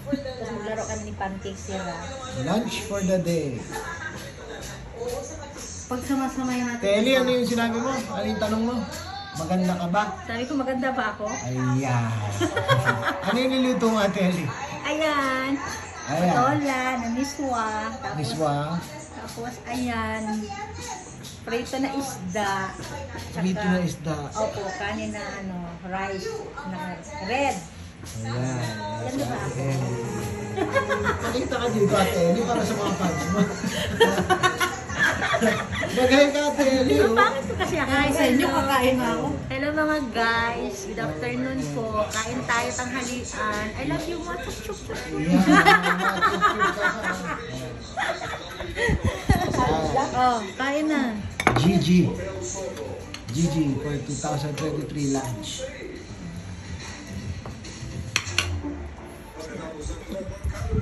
Tapos maglaro kami ni Pancake sila. Lunch for the day. Pag sama-samay natin. Telly, ano yung sinabi mo? Ano yung tanong mo? Maganda ka ba? Sabi ko, maganda ba ako? Ayan. Ano yung niluto mo, Telly? Ayan. Ayan. Patola, na miswa. Miswa. Tapos, ayan. Prito na isda. Prito na isda. Opo, kanin na rice na red. Ayan. Yan ba ako? Nakita ka dito, Telly, para sa mga fans mo. Magaling ka, Telly. Bakit ko kasi ako? Ay, sa inyo, kakain na ako. Hello mga guys, good afternoon po. Kain tayo tanghalian. I love you much. Chup, chup, chup. Oh, kain na. Gigi for 2023 lunch.